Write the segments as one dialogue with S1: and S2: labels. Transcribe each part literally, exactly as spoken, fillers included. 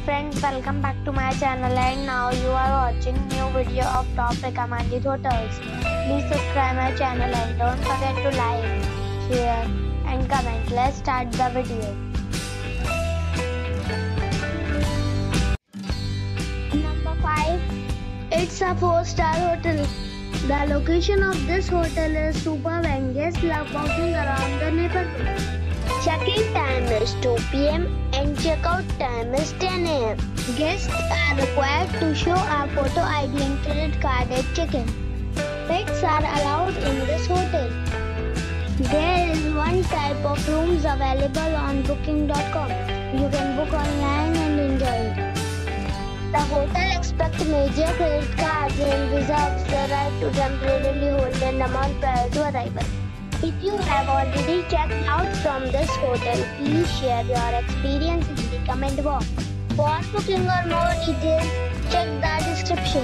S1: friends, welcome back to my channel, and now you are watching new video of top recommended hotels. Please subscribe my channel and don't forget to like, share and comment. Let's start the video. Number five. It's a four star hotel. The location of this hotel is superb and guests love walking around the neighborhood. Check-in time is two p m and check-out time is ten a m Guests are required to show a photo I D and credit card at check-in. Pets are allowed in this hotel. There is one type of rooms available on booking dot com. You can book online and enjoy it. The hotel expects major credit cards and reserves the right to temporarily hold an amount prior to arrival. If you have already checked out from this hotel, please share your experience in the comment box. For booking or more details, check the description.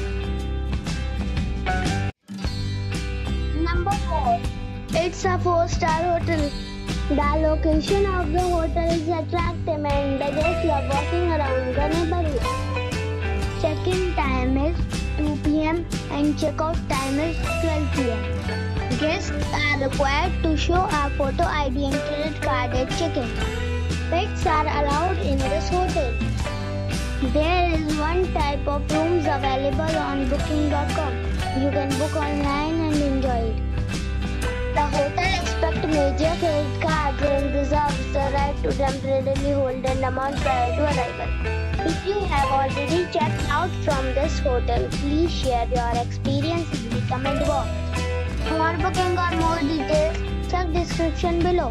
S1: Number four. It's a four star hotel. The location of the hotel is attractive and the guests love walking around the neighborhood. Check-in time is two p m and check-out time is twelve p m Guests are required to show a photo I D and credit card at check-in. Pets are allowed in this hotel. There is one type of rooms available on booking dot com. You can book online and enjoy it. The hotel expects major credit cards and reserves the right to temporarily hold an amount prior to arrival. If you have already checked out from this hotel, please share your experience in the comment box. For booking or more details, check description below.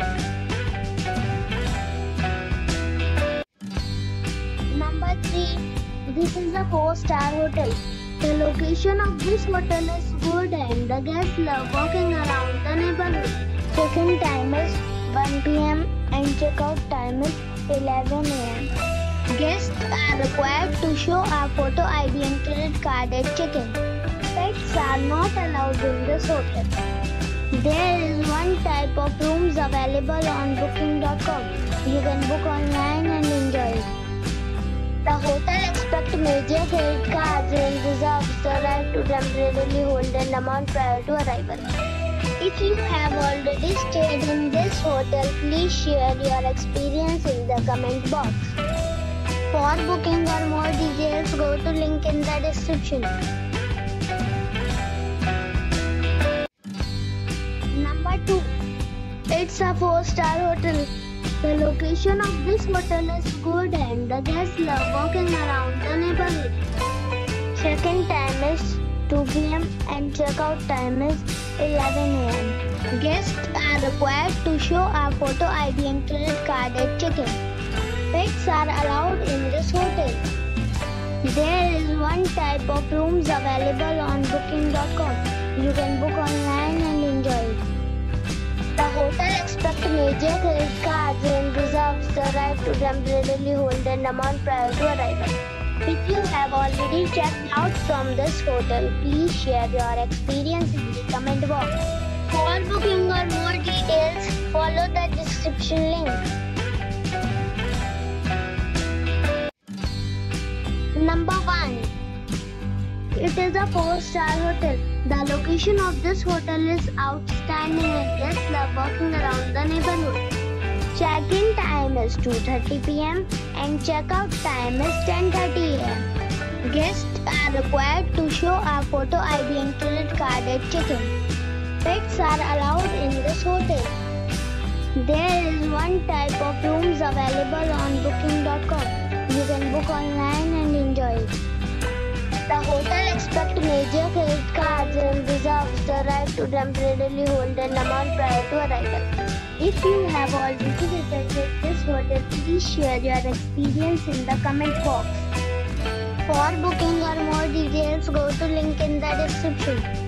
S1: Number three. This is a four star hotel. The location of this hotel is good and the guests love walking around the neighborhood. Check-in time is one p m and check-out time is eleven a m Guests are required to show a photo I D and credit card at check-in. Pets are not allowed in this hotel. There is one type of rooms available on booking dot com. You can book online and enjoy it. The hotel expects major credit cards and reserves the right to temporarily hold an amount prior to arrival. If you have already stayed in this hotel, please share your experience in the comment box. For booking or more details, go to link in the description. Number two. It's a four star hotel. The location of this hotel is good and the guests love walking around the neighborhood. Check-in time is two p m and check-out time is eleven a m Guests are required to show a photo I D and credit card at check-in. Pets are allowed in this hotel. There is one type of rooms available on booking dot com. You can book online and enjoy it. The hotel expects major credit cards and reserves the right to temporarily hold an amount prior to arrival. If you have already checked out from this hotel, please share your experience in the comment box. For booking or more details, follow the description link. Number one. It is a four star hotel. The location of this hotel is outstanding and guests love walking around the neighborhood. Check-in time is two thirty p m and check-out time is ten thirty a m Guests are required to show a photo I D and credit card at check-in. Pets are allowed in this hotel. There is one type of rooms available on booking dot com. You can book online and enjoy it. The hotel expects major credit cards and reserves the right to temporarily hold an amount prior to arrival. If you have already visited this hotel, please share your experience in the comment box. For booking or more details, go to link in the description.